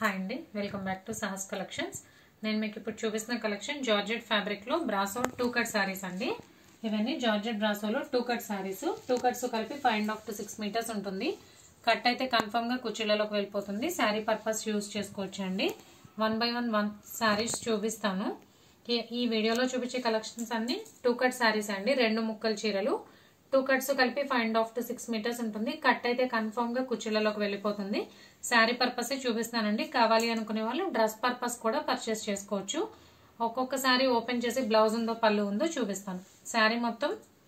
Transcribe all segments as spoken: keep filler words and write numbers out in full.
Hi అండి, welcome back to Sahas collections. నేను మీకు ఇప్పుడు చూపిస్తున్న కలెక్షన్ జార్జెట్ ఫ్యాబ్రిక్ లో బ్రాసో టూ కట్ సారీస్ అండి. ఇవన్నీ జార్జెట్ బ్రాసోలో two cut saris. Two cuts కలిపి five and half to six metres ఉంటుంది. కట్ అయితే కన్ఫర్మ్ గా కుర్చీలలోకి వెళ్ళిపోతుంది. శారీ పర్పస్ యూజ్ చేసుకోవచ్చు అండి. One by one one saris చూపిస్తాను. ఈ వీడియోలో చూపించే కలెక్షన్స్ అన్ని టూ కట్ సారీస్ అండి. రెండు ముక్కల చీరలు టూ కట్స్ కలిపి five and half to six metres ఉంటుంది. కట్ అయితే కన్ఫర్మ్ గా కుర్చీలలోకి వెళ్ళిపోతుంది. శారీ పర్పస్ చూపిస్తానండి. కావాలి అనుకునే వాళ్ళు డ్రెస్ పర్పస్ కూడా పర్చేస్ చేసుకోవచ్చు. ఒక్కొక్క శారీ ఓపెన్ చేసి బ్లౌజ్ ఉందో పళ్ళు ఉందో చూపిస్తాను. శారీ మొత్తం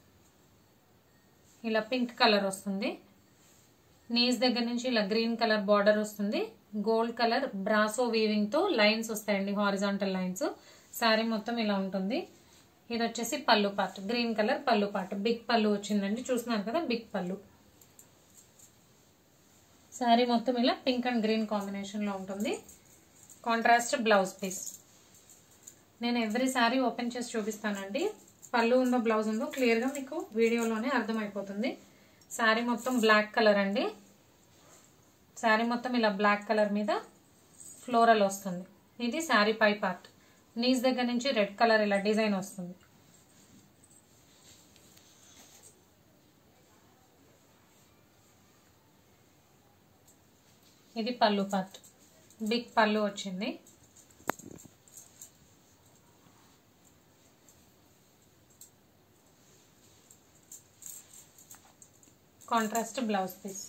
ఇలా పింక్ కలర్ వస్తుంది. నీస్ దగ్గర నుంచి ఇలా గ్రీన్ కలర్ బార్డర్ వస్తుంది. గోల్డ్ కలర్ బ్రాసో వీవింగ్ తో లైన్స్ వస్తాయండి, హారిజాంటల్ లైన్స్. శారీ మొత్తం ఇలా ఉంటుంది. ఇది వచ్చేసి pallu part, green colour pallu part. Big pallu వచ్చిందండి, చూస్తున్నారు కదా బిగ్ పళ్ళు. శారీ మొత్తం ఇలా పింక్ అండ్ గ్రీన్ కాంబినేషన్ లో ఉంటుంది. Contrast blouse piece. నేను ఎవ్రీ శారీ ఓపెన్ చేసి చూపిస్తానండి. పళ్ళు ఉందో బ్లౌజ్ ఉందో క్లియర్ గా మీకు వీడియోలోనే అర్థమైపోతుంది. శారీ మొత్తం బ్లాక్ కలర్ అండి. శారీ మొత్తం ఇలా బ్లాక్ కలర్ మీద ఫ్లోరల్ వస్తుంది. ఇది శారీ పై పార్ట్. నీస్ దగ్గర నుంచి రెడ్ కలర్ ఇలా డిజైన్ వస్తుంది. ఇది పళ్ళు పార్ట్. బిగ్ పళ్ళు వచ్చింది. Contrast blouse piece.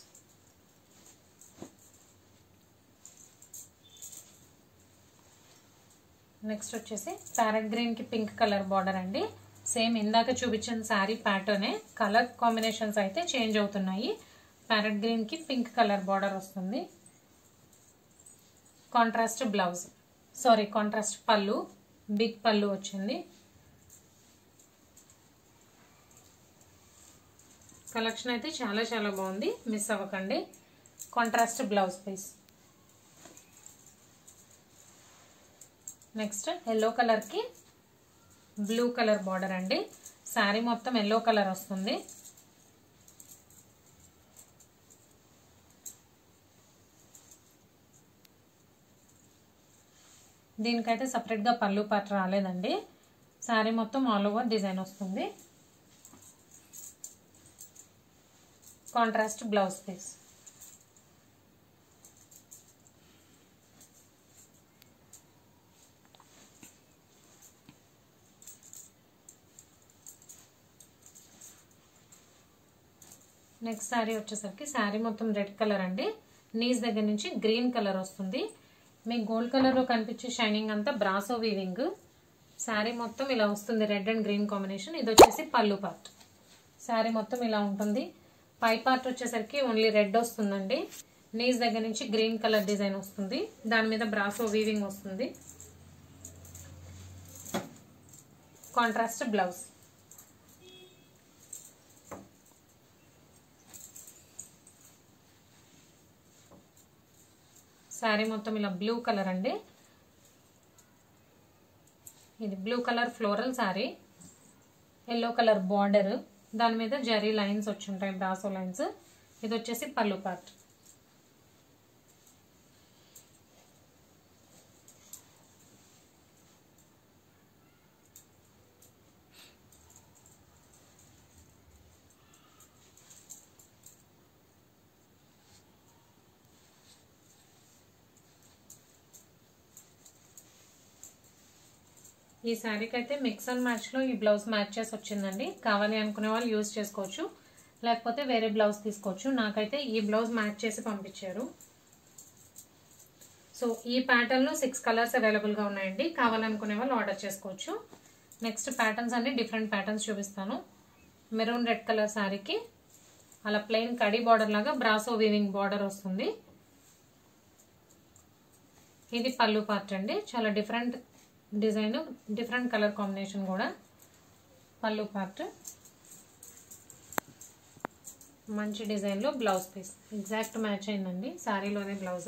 నెక్స్ట్ వచ్చేసి ప్యారెట్ గ్రీన్ కి పింక్ కలర్ బార్డర్ అండి. సేమ్ ఇందాక చూపించిన శారీ ప్యాటర్నే, కలర్ కాంబినేషన్స్ అయితే చేంజ్ అవుతున్నాయి. ప్యారెట్ గ్రీన్ కి పింక్ కలర్ బార్డర్ వస్తుంది. Contrast blouse, sari contrast pallu, big pallu వచ్చింది. కలెక్షన్ అయితే చాలా చాలా బాగుంది, మిస్ అవ్వకండి. Contrast blouse piece. Next yellow colour కి బ్లూ కలర్ బార్డర్ అండి. శారీ మొత్తం ఎల్లో కలర్ వస్తుంది. దీనికైతే సపరేట్ గా పళ్ళు పార్ట్ రాలేదండి. శారీ మొత్తం ఆల్ ఓవర్ డిజైన్ వస్తుంది. Contrast blouse piece. Next sari వచ్చేసరికి శారీ మొత్తం రెడ్ కలర్ అండి. నీస్ దగ్గర నుంచి గ్రీన్ కలర్ వస్తుంది. మీకు గోల్డ్ కలర్ లో కనిపించే షైనింగ్ అంతా బ్రాసో వీవింగ్. శారీ మొత్తం ఇలా వస్తుంది, రెడ్ అండ్ గ్రీన్ కాంబినేషన్. ఇది వచ్చేసి పళ్ళు పార్ట్. శారీ మొత్తం ఇలా ఉంటుంది. పై పార్ట్ వచ్చేసరికి ఓన్లీ రెడ్ వస్తుందండి. నీస్ దగ్గర నుంచి గ్రీన్ కలర్ డిజైన్ వస్తుంది. దాని మీద బ్రాసో వీవింగ్ వస్తుంది. Contrast blouse. శారీ మొత్తం ఇలా బ్లూ కలర్ అండి. ఇది blue colour floral sari. Yellow colour border, దాని మీద జరీ లైన్స్ వచ్చి ఉంటాయి, బ్రాసో లైన్స్. ఇది వచ్చేసి పళ్ళు పార్ట్. ఈ శారీకి అయితే మిక్స్ అండ్ మ్యాచ్ లో ఈ బ్లౌజ్ మ్యాచ్ చేసి వచ్చిందండి. కావాలి అనుకునే వాళ్ళు యూజ్ చేసుకోవచ్చు, లేకపోతే వేరే బ్లౌజ్ తీసుకోవచ్చు. నాకైతే ఈ బ్లౌజ్ మ్యాచ్ చేసి పంపించారు. సో ఈ ప్యాటర్న్ లో సిక్స్ కలర్స్ అవైలబుల్ గా ఉన్నాయండి. కావాలనుకునే వాళ్ళు ఆర్డర్ చేసుకోవచ్చు. నెక్స్ట్ ప్యాటర్న్స్ అన్ని డిఫరెంట్ ప్యాటర్న్స్ చూపిస్తాను. మెరూన్ రెడ్ కలర్ శారీకి అలా ప్లెయిన్ కడి బార్డర్ లాగా బ్రాసో వీవింగ్ బార్డర్ వస్తుంది. ఇది పళ్ళు పార్ట్ అండి. చాలా different design, different colour combination కూడా. పళ్ళు పార్ట్ మంచి డిజైన్ లో బ్లౌజ్ పీస్ ఎగ్జాక్ట్ మ్యాచ్ అయిందండి. శారీలోనే బ్లౌజ్.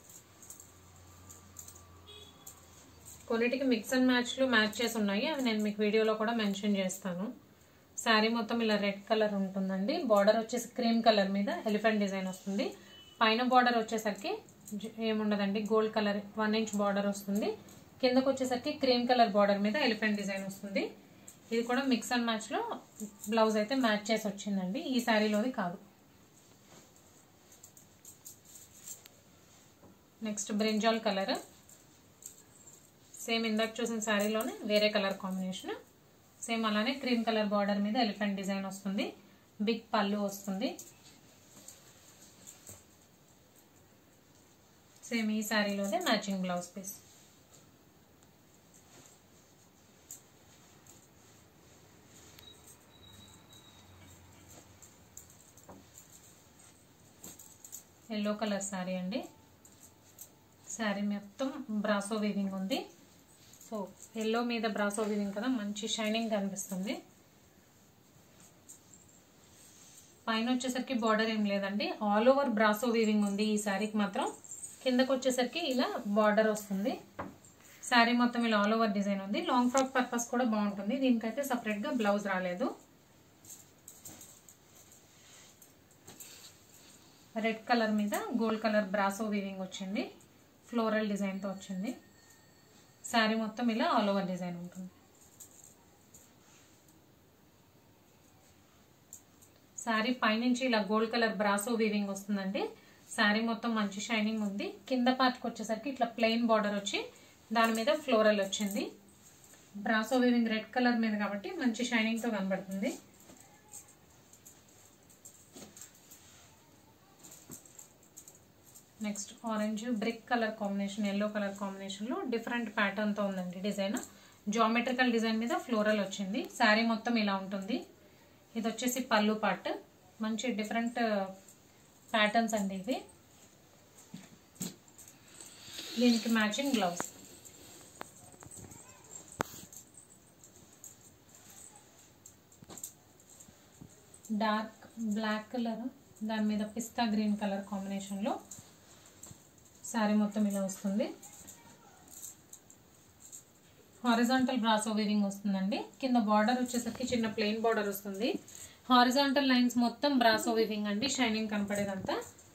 కొన్నిటికి మిక్స్ అండ్ మ్యాచ్ లో మ్యాచ్ చేసి ఉన్నాయి, అవి నేను మీకు వీడియోలో కూడా మెన్షన్ చేస్తాను. శారీ మొత్తం ఇలా రెడ్ కలర్ ఉంటుందండి. బార్డర్ వచ్చేసి క్రీమ్ కలర్ మీద ఎలిఫెంట్ డిజైన్ వస్తుంది. పైన బార్డర్ వచ్చేసరికి ఏముండదండి, gold colour one inch border వస్తుంది. కిందకు వచ్చేసరికి క్రీమ్ కలర్ బార్డర్ మీద ఎలిఫెంట్ డిజైన్ వస్తుంది. ఇది కూడా మిక్స్ అండ్ మ్యాచ్ లో బ్లౌజ్ అయితే మ్యాచ్ చేసి వచ్చిందండి, ఈ శారీలోది కాదు. నెక్స్ట్ బ్రింజాల్ కలర్, సేమ్ ఇందాక చూసిన శారీలోనే వేరే కలర్ కాంబినేషన్. సేమ్ అలానే క్రీమ్ కలర్ బార్డర్ మీద ఎలిఫెంట్ డిజైన్ వస్తుంది. బిగ్ పళ్ళు వస్తుంది. సేమ్ ఈ శారీలోనే matching blouse piece. Yellow colour sari అండి. శారీ మొత్తం బ్రాసో వీవింగ్ ఉంది. సో ఎల్లో మీద బ్రాసో వీవింగ్ కదా, మంచి షైనింగ్ కనిపిస్తుంది. పైన వచ్చేసరికి బార్డర్ ఏం లేదండి, ఆల్ ఓవర్ బ్రాసో వీవింగ్ ఉంది ఈ శారీకి మాత్రం. కిందకు వచ్చేసరికి ఇలా బార్డర్ వస్తుంది. శారీ మొత్తం ఇలా ఆల్ ఓవర్ డిజైన్ ఉంది. లాంగ్ ఫ్రాక్ పర్పస్ కూడా బాగుంటుంది. దీనికైతే సపరేట్ గా బ్లౌజ్ రాలేదు. రెడ్ కలర్ మీద గోల్డ్ కలర్ బ్రాసో వీవింగ్ వచ్చింది, ఫ్లోరల్ డిజైన్ తో వచ్చింది. శారీ మొత్తం ఇలా ఆల్ ఓవర్ డిజైన్ ఉంటుంది. శారీ పైనుంచి ఇలా గోల్డ్ కలర్ బ్రాసో వీవింగ్ వస్తుందండి. శారీ మొత్తం మంచి షైనింగ్ ఉంది. కింద పార్ట్కి వచ్చేసరికి ఇట్లా ప్లెయిన్ బార్డర్ వచ్చి దాని మీద ఫ్లోరల్ వచ్చింది. బ్రాసో వీవింగ్ రెడ్ కలర్ మీద కాబట్టి మంచి షైనింగ్ తో కనబడుతుంది. Next orange brick colour combination, yellow colour combination లో డిఫరెంట్ ప్యాటర్న్ తో ఉందండి డిజైన్. జామెట్రికల్ డిజైన్ మీద ఫ్లోరల్ వచ్చింది. శారీ మొత్తం ఇలా ఉంటుంది. ఇది వచ్చేసి పళ్ళు పార్ట్. మంచి డిఫరెంట్ ప్యాటర్న్స్ అండి ఇవి. దీనికి matching blouse. Dark black colour, దాని మీద పిస్తా గ్రీన్ కలర్ కాంబినేషన్ లో శారీ మొత్తం ఇలా వస్తుంది. హారిజాంటల్ బ్రాసో వీవింగ్ వస్తుందండి. కింద బార్డర్ వచ్చేసరికి చిన్న ప్లెయిన్ బార్డర్ వస్తుంది. హారిజాంటల్ లైన్స్ మొత్తం బ్రాసో వీవింగ్ అండి, షైనింగ్ కనపడేదంతా.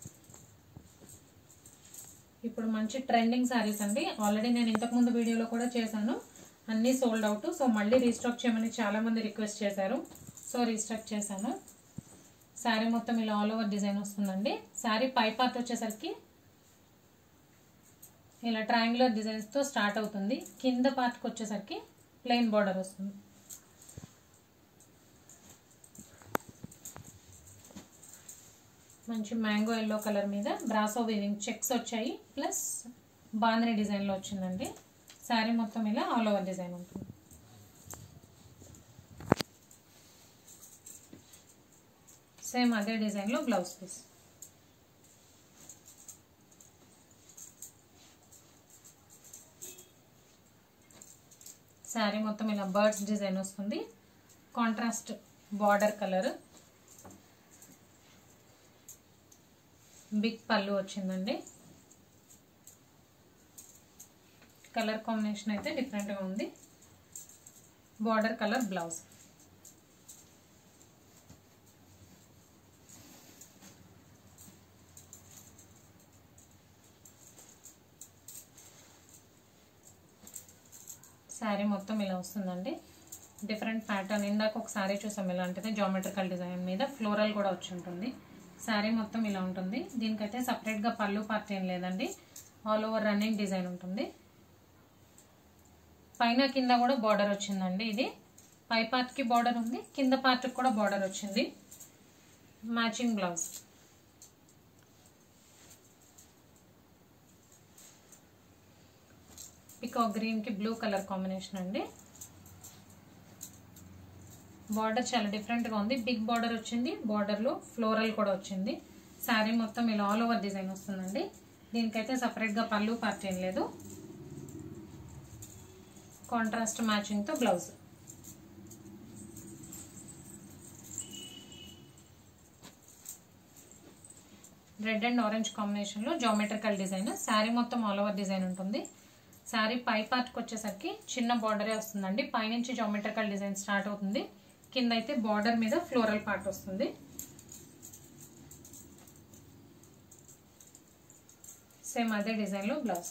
ఇప్పుడు మంచి ట్రెండింగ్ శారీస్ అండి. ఆల్రెడీ నేను ఇంతకు ముందు వీడియోలో కూడా చేశాను, అన్ని సోల్డ్ అవుట్. సో మళ్ళీ రీస్టాక్ చేయమని చాలా మంది రిక్వెస్ట్ చేశారు, సో రీస్టాక్ చేశాను. శారీ మొత్తం ఇలా ఆల్ ఓవర్ డిజైన్ వస్తుందండి. శారీ పై పార్ట్ వచ్చేసరికి ఇలా ట్రయాంగులర్ డిజైన్స్ తో స్టార్ట్ అవుతుంది. కింద పార్ట్కి వచ్చేసరికి ప్లెయిన్ బార్డర్ వస్తుంది. మంచి మ్యాంగో ఎల్లో కలర్ మీద బ్రాసో వీవింగ్ చెక్స్ వచ్చాయి, ప్లస్ బాంద్రీ డిజైన్ లో వచ్చిందండి. శారీ మొత్తం ఇలా ఆల్ ఓవర్ డిజైన్ ఉంటుంది. సేమ్ అదే డిజైన్ లో బ్లౌజ్ పీస్. శారీ మొత్తం ఇలా బర్డ్స్ డిజైన్ వస్తుంది. Contrast border colour, big pallu వచ్చిందండి. కలర్ కాంబినేషన్ అయితే డిఫరెంట్ గా ఉంది. Border colour blouse. శారీ మొత్తం ఇలా వస్తుందండి. Different pattern. ఇందాక ఒక శారీ చూసాం ఇలాంటిది, జామెట్రికల్ డిజైన్ మీద ఫ్లోరల్ కూడా వచ్చి ఉంటుంది. శారీ మొత్తం ఇలా ఉంటుంది. దీనికైతే సపరేట్ గా పళ్ళు పార్ట్ ఏం లేదండి, ఆల్ ఓవర్ రన్నింగ్ డిజైన్ ఉంటుంది. పైన కింద కూడా బార్డర్ వచ్చిందండి. ఇది పై పార్ట్ కి బార్డర్ ఉంది, కింద పార్ట్ కి కూడా బార్డర్ వచ్చింది. Matching blouse. పికాక్ గ్రీన్ కి బ్లూ కలర్ కాంబినేషన్ అండి. బార్డర్ చాలా డిఫరెంట్ గా ఉంది. బిగ్ బార్డర్ వచ్చింది, బార్డర్ లో ఫ్లోరల్ కూడా వచ్చింది. శారీ మొత్తం ఇలా ఆల్ ఓవర్ డిజైన్ వస్తుందండి. దీనికైతే సపరేట్ గా పళ్ళు పార్ట్ ఏం లేదు. కాంట్రాస్ట్ మ్యాచింగ్ తో blouse. Red and orange combination లో జామెట్రికల్ డిజైన్. శారీ మొత్తం ఆల్ ఓవర్ డిజైన్ ఉంటుంది. శారీ పై పార్ట్కి వచ్చేసరికి చిన్న బార్డరే వస్తుందండి. పైనుంచి జామెట్రికల్ డిజైన్ స్టార్ట్ అవుతుంది. కింద అయితే బార్డర్ మీద ఫ్లోరల్ పార్ట్ వస్తుంది. సేమ్ అదే డిజైన్లో బ్లౌజ్.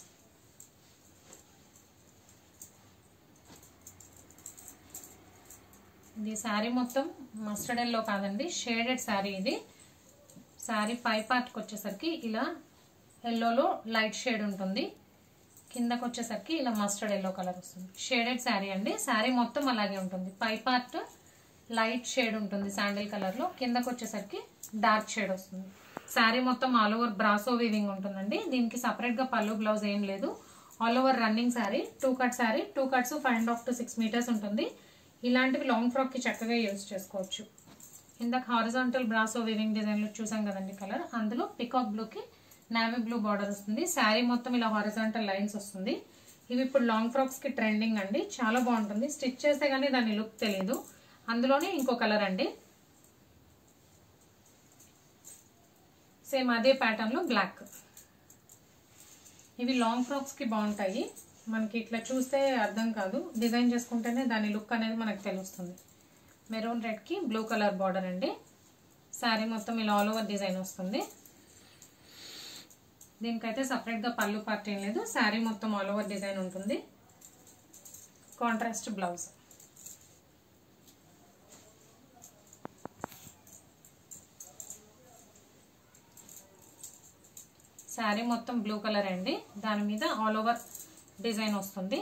ఇది శారీ మొత్తం మస్టర్డ్ ఎల్లో కాదండి, షేడెడ్ శారీ. ఇది శారీ పై పార్ట్కి వచ్చేసరికి ఇలా ఎల్లోలో లైట్ షేడ్ ఉంటుంది, కిందకు వచ్చేసరికి ఇలా మస్టర్డ్ ఎల్లో కలర్ వస్తుంది. షేడెడ్ శారీ అండి. శారీ మొత్తం అలాగే ఉంటుంది. పై పార్ట్ లైట్ షేడ్ ఉంటుంది శాండిల్ కలర్లో, కిందకు వచ్చేసరికి డార్క్ షేడ్ వస్తుంది. శారీ మొత్తం ఆల్ ఓవర్ బ్రాసో వీవింగ్ ఉంటుందండి. దీనికి సపరేట్గా పళ్ళు బ్లౌజ్ ఏం లేదు. All over running sari, two cut sari. Two cuts five and half to six metres ఉంటుంది. ఇలాంటివి లాంగ్ ఫ్రాక్కి చక్కగా యూజ్ చేసుకోవచ్చు. ఇందాక హారిజాంటల్ బ్రాసో వీవింగ్ డిజైన్లో చూసాం కదండి కలర్, అందులో పికాక్ బ్లూకి నావీ బ్లూ బార్డర్ వస్తుంది. శారీ మొత్తం ఇలా హారిజాంటల్ లైన్స్ వస్తుంది. ఇవి ఇప్పుడు లాంగ్ ఫ్రాక్స్కి ట్రెండింగ్ అండి, చాలా బాగుంటుంది. స్టిచ్ చేస్తే కానీ దాని లుక్ తెలియదు. అందులోనే ఇంకో కలర్ అండి, సేమ్ అదే ప్యాటర్న్లో బ్లాక్. ఇవి లాంగ్ ఫ్రాక్స్కి బాగుంటాయి. మనకి ఇట్లా చూస్తే అర్థం కాదు, డిజైన్ చేసుకుంటేనే దాని లుక్ అనేది మనకు తెలుస్తుంది. మెరూన్ రెడ్కి బ్లూ కలర్ బార్డర్ అండి. శారీ మొత్తం ఇలా ఆల్ ఓవర్ డిజైన్ వస్తుంది. దీనికైతే సపరేట్గా పళ్ళు పార్ట్ ఏం లేదు. శారీ మొత్తం ఆల్ ఓవర్ డిజైన్ ఉంటుంది. Contrast blouse. శారీ మొత్తం బ్లూ కలర్ అండి, దాని మీద ఆల్ ఓవర్ డిజైన్ వస్తుంది.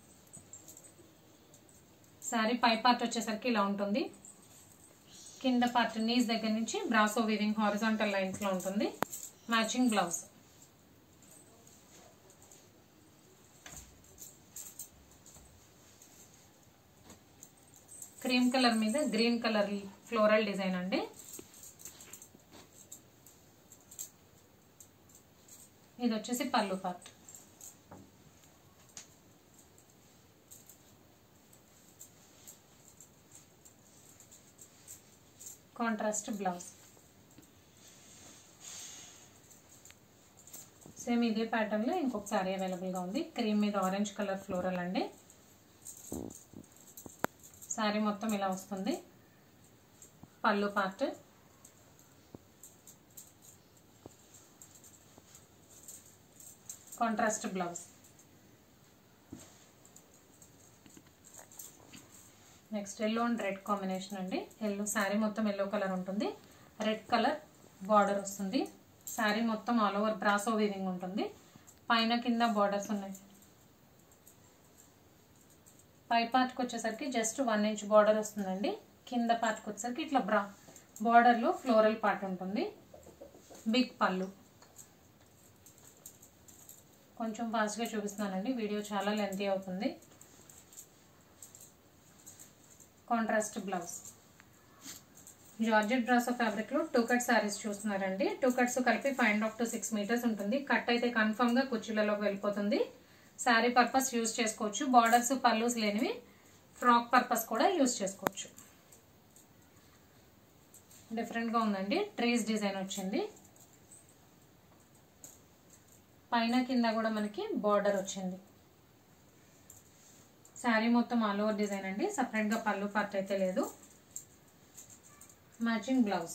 శారీ పై పార్ట్ వచ్చేసరికి ఇలా ఉంటుంది. కింద పార్ట్ నీస్ దగ్గర నుంచి బ్రాసో వీవింగ్ హారిజాంటల్ లైన్స్ లో ఉంటుంది. Matching blouse. క్రీమ్ కలర్ మీద గ్రీన్ కలర్ ఫ్లోరల్ డిజైన్ అండి. ఇది వచ్చేసి pallu part. Contrast blouse. Same ఇదే ప్యాటర్న్లో ఇంకొక సారీ అవైలబుల్గా ఉంది. క్రీమ్ మీద ఆరెంజ్ కలర్ ఫ్లోరల్ అండి. సారీ మొత్తం ఇలా వస్తుంది. Pallu part. Contrast blouse. Next yellow and red combination అండి. ఎల్లో శారీ మొత్తం ఎల్లో కలర్ ఉంటుంది. రెడ్ కలర్ బార్డర్ వస్తుంది. శారీ మొత్తం ఆల్ ఓవర్ బ్రాసో వీవింగ్ ఉంటుంది. పైన కింద బార్డర్స్ ఉన్నాయి. పై పార్ట్కి వచ్చేసరికి జస్ట్ వన్ ఇంచ్ బార్డర్ వస్తుందండి. కింద పార్ట్కి వచ్చేసరికి ఇట్లా బ్రా బార్డర్లో ఫ్లోరల్ పార్ట్ ఉంటుంది. బిగ్ పళ్ళు. కొంచెం ఫాస్ట్గా చూపిస్తున్నానండి, వీడియో చాలా లెంతీ అవుతుంది. Contrast blouse. జార్జెట్ బ్రాసో ఫ్యాబ్రిక్లో టూ కట్ శారీస్ చూస్తున్నారండి. టూ కట్స్ కలిపి five and half to six metres ఉంటుంది. కట్ అయితే కన్ఫర్మ్గా కుర్చీలలోకి వెళ్ళిపోతుంది. శారీ పర్పస్ యూజ్ చేసుకోవచ్చు. బార్డర్స్ పల్లూస్ లేనివి ఫ్రాక్ పర్పస్ కూడా యూజ్ చేసుకోవచ్చు. డిఫరెంట్గా ఉందండి. ట్రీస్ డిజైన్ వచ్చింది. పైన కింద కూడా మనకి బార్డర్ వచ్చింది. శారీ మొత్తం ఆల్ ఓవర్ డిజైన్ అండి. సపరేట్గా పళ్ళు పార్ట్ అయితే లేదు. Matching blouse.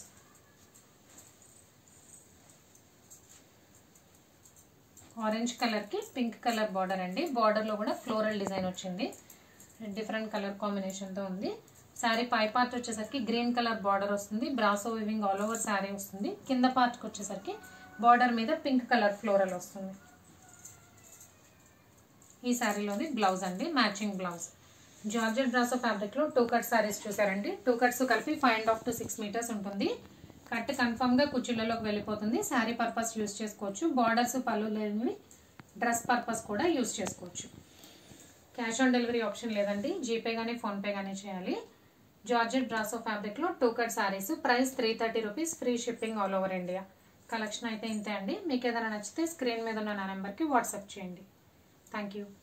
ఆరెంజ్ కలర్కి పింక్ కలర్ బార్డర్ అండి. బార్డర్లో కూడా ఫ్లోరల్ డిజైన్ వచ్చింది. డిఫరెంట్ కలర్ కాంబినేషన్తో ఉంది. శారీ పై పార్ట్ వచ్చేసరికి గ్రీన్ కలర్ బార్డర్ వస్తుంది. Brasso weaving all over sari వస్తుంది. కింద పార్ట్కి వచ్చేసరికి బార్డర్ మీద పింక్ కలర్ ఫ్లోరల్ వస్తుంది. ఈ శారీలోని బ్లౌజ్ అండి, మ్యాచింగ్ బ్లౌజ్. జార్జెట్ బ్రాసో ఫ్యాబ్రిక్లో టూ కట్ శారీస్ చూసారండి. టూ కట్స్ కలిపి five and half to six metres ఉంటుంది. కట్ కన్ఫర్మ్గా కుర్చీలలోకి వెళ్ళిపోతుంది. శారీ పర్పస్ యూజ్ చేసుకోవచ్చు. బార్డర్స్ పళ్ళు లేనివి డ్రెస్ పర్పస్ కూడా యూజ్ చేసుకోవచ్చు. క్యాష్ ఆన్ డెలివరీ ఆప్షన్ లేదండి, జీపే కానీ ఫోన్పే కానీ చేయాలి. జార్జెట్ బ్రాసో ఫ్యాబ్రిక్లో two cut saris. Price three thirty rupees. Free shipping all over India. Collection అయితే ఇంతే అండి. మీకు ఏదైనా నచ్చితే స్క్రీన్ మీద ఉన్న నా నెంబర్కి వాట్సాప్ చేయండి. Thank you.